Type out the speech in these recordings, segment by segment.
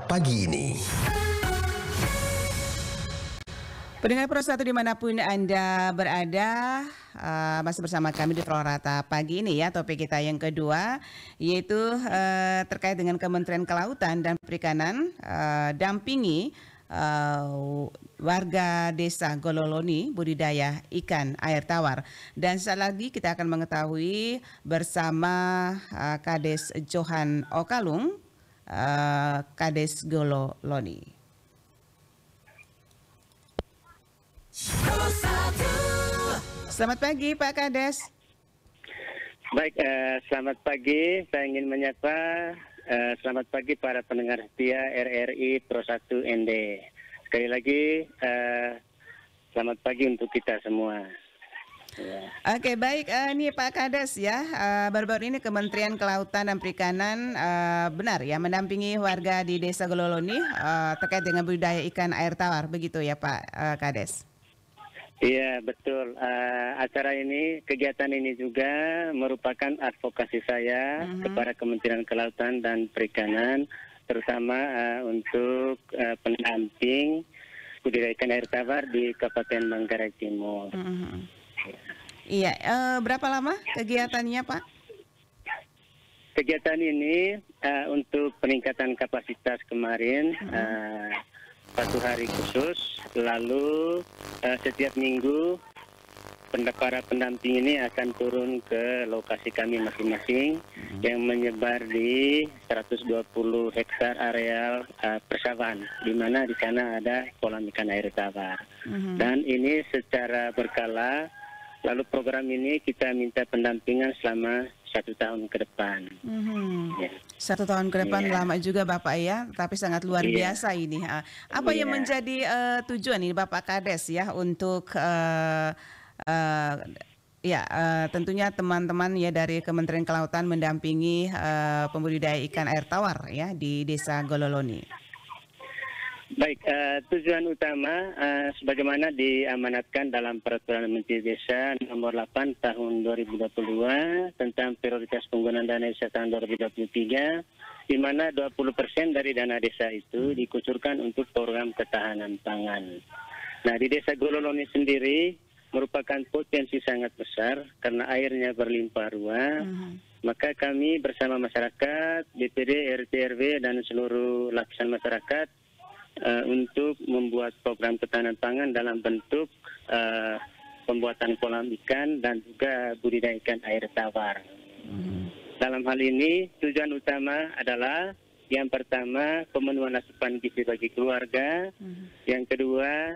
pagi ini. Pendengar Pro 1 dimanapun Anda berada, masih bersama kami di Prorata pagi ini ya. Topik kita yang kedua yaitu terkait dengan Kementerian Kelautan dan Perikanan dampingi warga desa Gololoni budidaya ikan air tawar. Dan saat lagi kita akan mengetahui bersama Kades Johan Okalung, Kades Gololoni. Selamat pagi Pak Kades. Baik, selamat pagi. Saya ingin menyapa selamat pagi para pendengar setia RRI Pro 1 ND. Sekali lagi selamat pagi untuk kita semua. Ya. Oke, baik, ini Pak Kades ya, baru-baru ini Kementerian Kelautan dan Perikanan benar ya mendampingi warga di Desa Gololoni terkait dengan budidaya ikan air tawar, begitu ya Pak Kades? Iya, betul. Acara ini, kegiatan ini juga merupakan advokasi saya kepada Kementerian Kelautan dan Perikanan, terutama untuk pendamping budidaya ikan air tawar di Kabupaten Manggarai Timur. Iya, berapa lama kegiatannya Pak? Kegiatan ini untuk peningkatan kapasitas kemarin, satu hari khusus, lalu setiap minggu para pendamping ini akan turun ke lokasi kami masing-masing yang menyebar di 120 hektar areal persawahan, di mana di sana ada kolam ikan air tawar. Dan ini secara berkala, lalu program ini kita minta pendampingan selama 1 tahun ke depan. Ya. 1 tahun ke depan lama juga Bapak ya, tapi sangat luar biasa ini. Apa yang menjadi tujuan ini Bapak Kades ya untuk tentunya teman-teman ya dari Kementerian Kelautan mendampingi pembudidaya ikan air tawar ya di Desa Gololoni? Baik, tujuan utama sebagaimana diamanatkan dalam Peraturan Menteri Desa Nomor 8 Tahun 2022 tentang prioritas penggunaan dana desa tahun 2023, di mana 20% dari dana desa itu dikucurkan untuk program ketahanan pangan. Nah, di Desa Gololoni sendiri merupakan potensi sangat besar karena airnya berlimpah ruah. Maka kami bersama masyarakat, DPD, RT, RW, dan seluruh lapisan masyarakat untuk membuat program ketahanan pangan dalam bentuk pembuatan kolam ikan dan juga budidaya ikan air tawar. Dalam hal ini tujuan utama adalah yang pertama pemenuhan asupan gizi bagi keluarga, yang kedua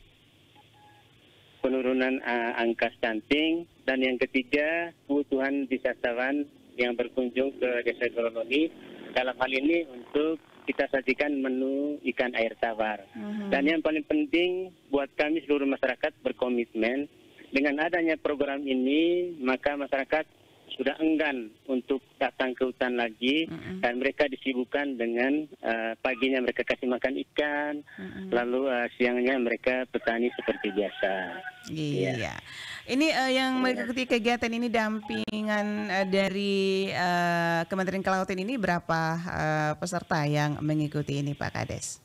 penurunan angka stunting, dan yang ketiga kebutuhan wisatawan yang berkunjung ke Desa Gololoni. Dalam hal ini untuk kita sajikan menu ikan air tawar. Dan yang paling penting buat kami seluruh masyarakat berkomitmen dengan adanya program ini, maka masyarakat sudah enggan untuk datang ke hutan lagi dan mereka disibukkan dengan paginya mereka kasih makan ikan, lalu siangnya mereka petani seperti biasa. Iya. Ini yang mengikuti kegiatan ini dampingan dari Kementerian Kelautan ini berapa peserta yang mengikuti ini Pak Kades?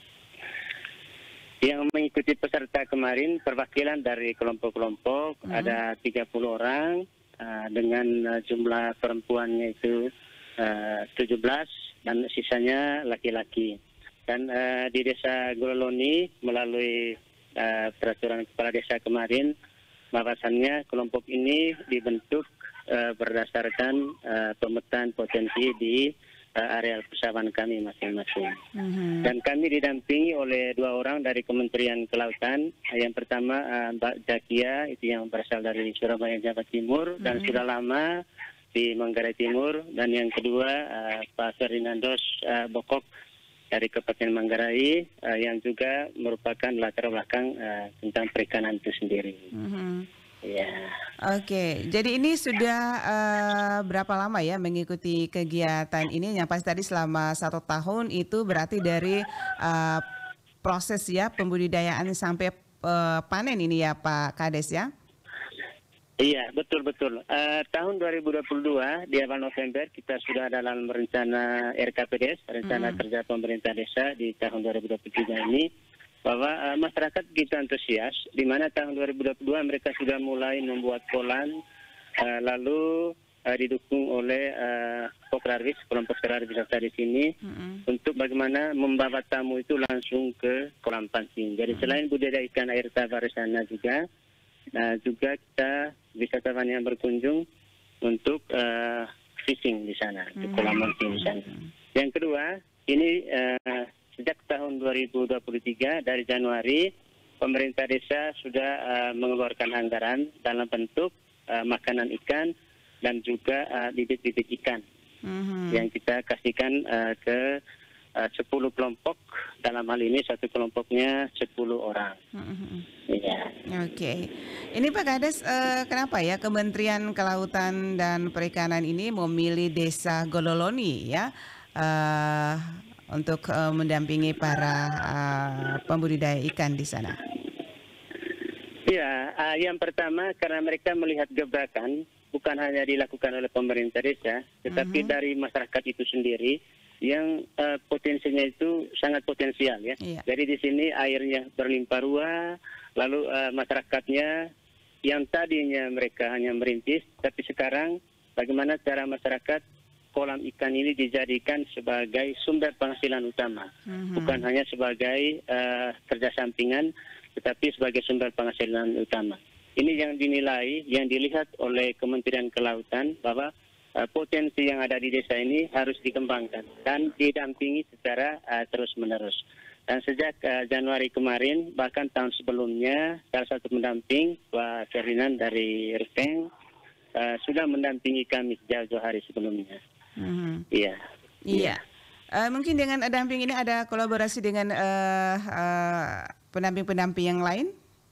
Yang mengikuti peserta kemarin perwakilan dari kelompok-kelompok ada 30 orang dengan jumlah perempuannya itu 17 dan sisanya laki-laki. Dan di Desa Gololoni melalui peraturan kepala desa kemarin, bahwasannya kelompok ini dibentuk berdasarkan pemetaan potensi di areal persawahan kami masing-masing. Dan kami didampingi oleh 2 orang dari Kementerian Kelautan. Yang pertama Mbak Jakia, itu yang berasal dari Surabaya, Jawa Timur, dan sudah lama di Manggarai Timur. Dan yang kedua Pak Ferdinandos Bokok dari Kabupaten Manggarai, yang juga merupakan latar belakang tentang perikanan itu sendiri. Ya. Oke, jadi ini sudah berapa lama ya mengikuti kegiatan ini? Yang pasti tadi selama 1 tahun itu berarti dari proses ya pembudidayaan sampai panen ini ya Pak Kades ya? Iya, betul-betul. Tahun 2022 di awal November kita sudah dalam rencana RKPDS, rencana kerja pemerintah desa di tahun 2023 ini, bahwa masyarakat begitu antusias, di mana tahun 2022 mereka sudah mulai membuat kolam, lalu didukung oleh Pokrarwis, kelompok Pokrarwis wisata di sini, untuk bagaimana membawa tamu itu langsung ke kolam pancing. Jadi selain budidaya ikan air tawar di sana juga, juga kita wisatawan yang berkunjung untuk fishing di sana, di kolam pancing di sana. Yang kedua, ini sejak tahun 2023 dari Januari, pemerintah desa sudah mengeluarkan anggaran dalam bentuk makanan ikan dan juga bibit-bibit ikan yang kita kasihkan ke 10 kelompok. Dalam hal ini satu kelompoknya 10 orang. Ya. Oke. Ini Pak Kades, kenapa ya Kementerian Kelautan dan Perikanan ini memilih Desa Gololoni ya untuk mendampingi para pembudidaya ikan di sana? Ya, yang pertama karena mereka melihat gebrakan bukan hanya dilakukan oleh pemerintah desa, tetapi dari masyarakat itu sendiri yang potensinya itu sangat potensial ya. Jadi di sini airnya berlimpah ruah, lalu masyarakatnya yang tadinya mereka hanya merintis, tapi sekarang bagaimana cara masyarakat kolam ikan ini dijadikan sebagai sumber penghasilan utama, bukan hanya sebagai kerja sampingan, tetapi sebagai sumber penghasilan utama. Ini yang dinilai, yang dilihat oleh Kementerian Kelautan bahwa potensi yang ada di desa ini harus dikembangkan dan didampingi secara terus-menerus. Dan sejak Januari kemarin, bahkan tahun sebelumnya, salah satu pendamping, Pak Ferdinand dari Ruteng, sudah mendampingi kami jauh-jauh hari sebelumnya. Iya. Iya. Mungkin dengan damping ini ada kolaborasi dengan pendamping-pendamping yang lain?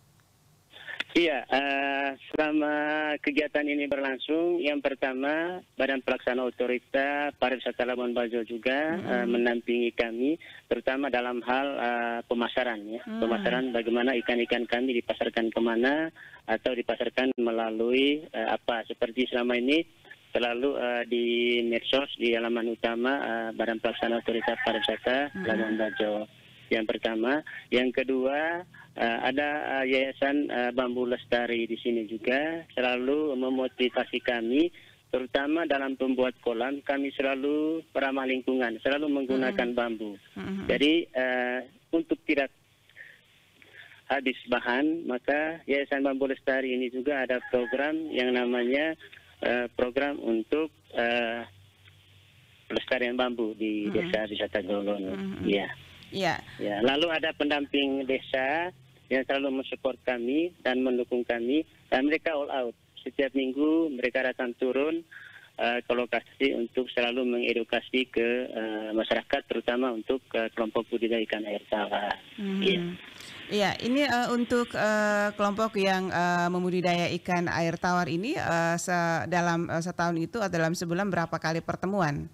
Iya, selama kegiatan ini berlangsung, yang pertama Badan Pelaksana Otorita Pariwisata Labuan Bajo juga mendampingi kami, terutama dalam hal pemasaran ya, pemasaran bagaimana ikan-ikan kami dipasarkan kemana atau dipasarkan melalui apa, seperti selama ini selalu di medsos di halaman utama Badan Pelaksana Otorita Pariwisata Labuan Bajo. Yang pertama, yang kedua ada Yayasan Bambu Lestari di sini juga selalu memotivasi kami, terutama dalam pembuat kolam kami selalu ramah lingkungan, selalu menggunakan bambu. Jadi untuk tidak habis bahan, maka Yayasan Bambu Lestari ini juga ada program yang namanya program untuk pelestarian bambu di Desa Wisata Gololoni. Iya. Ya, lalu ada pendamping desa yang selalu mensupport kami dan mendukung kami, dan mereka all out. Setiap minggu mereka datang turun ke lokasi untuk selalu mengedukasi ke masyarakat, terutama untuk kelompok budidaya ikan air tawar. Iya, ini untuk kelompok yang membudidaya ikan air tawar ini dalam setahun itu atau dalam sebulan berapa kali pertemuan?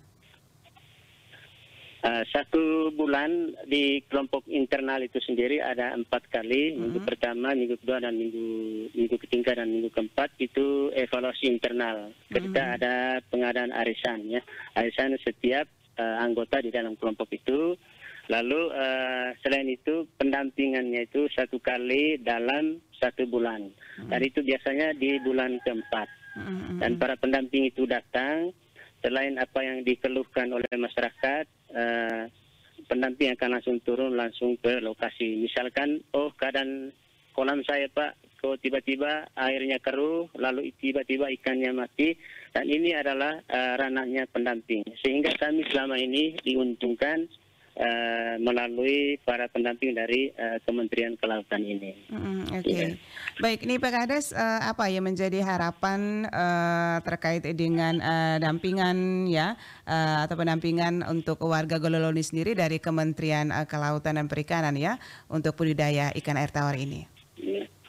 Satu bulan di kelompok internal itu sendiri ada 4 kali, minggu pertama, minggu kedua, dan minggu ketiga dan minggu keempat itu evaluasi internal. Ketika ada pengadaan arisan ya, arisan setiap anggota di dalam kelompok itu. Lalu selain itu pendampingannya itu 1 kali dalam 1 bulan, dan itu biasanya di bulan keempat. Dan para pendamping itu datang. Selain apa yang dikeluhkan oleh masyarakat, pendamping akan langsung turun langsung ke lokasi. Misalkan, keadaan kolam saya Pak, kok tiba-tiba airnya keruh, lalu tiba-tiba ikannya mati, dan ini adalah ranahnya pendamping. Sehingga kami selama ini diuntungkan melalui para pendamping dari Kementerian Kelautan ini. Oke. Baik, ini Pak Kades, apa yang menjadi harapan terkait dengan dampingan ya atau pendampingan untuk warga Gololoni sendiri dari Kementerian Kelautan dan Perikanan ya untuk budidaya ikan air tawar ini?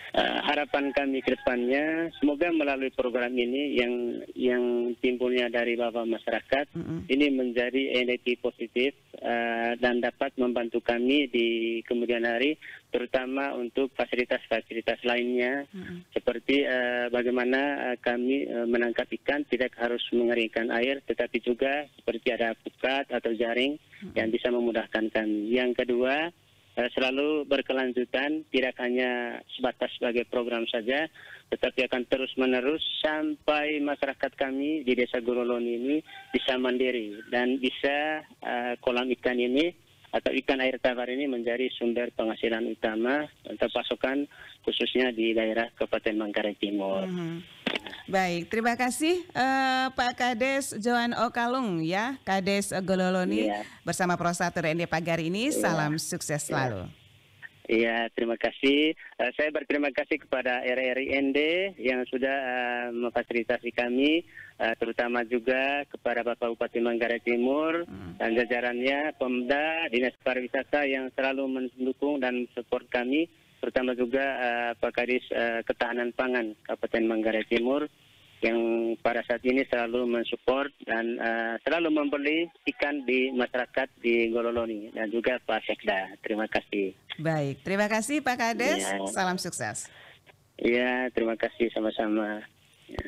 harapan kami ke depannya, semoga melalui program ini yang timbulnya dari bawah masyarakat, ini menjadi energi positif dan dapat membantu kami di kemudian hari, terutama untuk fasilitas-fasilitas lainnya, seperti bagaimana kami menangkap ikan tidak harus mengeringkan air, tetapi juga seperti ada pukat atau jaring yang bisa memudahkan kami. Yang kedua, selalu berkelanjutan, tidak hanya sebatas sebagai program saja, tetapi akan terus-menerus sampai masyarakat kami di Desa Gololoni ini bisa mandiri dan bisa kolam ikan ini atau ikan air tawar ini menjadi sumber penghasilan utama untuk pasokan khususnya di daerah Kabupaten Manggarai Timur. Baik, terima kasih Pak Kades Johan Okalung ya, Kades Gololoni bersama Prostatur ND Pagari ini. Salam sukses selalu. Iya, terima kasih. Saya berterima kasih kepada RRI ND yang sudah memfasilitasi kami, terutama juga kepada Bapak Bupati Manggarai Timur dan jajarannya, Pemda, Dinas Pariwisata yang selalu mendukung dan support kami, terutama juga Pak Kadis Ketahanan Pangan Kabupaten Manggarai Timur yang pada saat ini selalu mensupport dan selalu membeli ikan di masyarakat di Gololoni dan juga Pak Sekda. Terima kasih. Baik, terima kasih Pak Kades. Ya. Salam sukses. Iya, terima kasih sama-sama. Ya.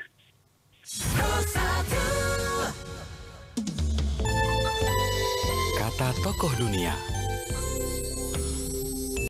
Kata tokoh dunia.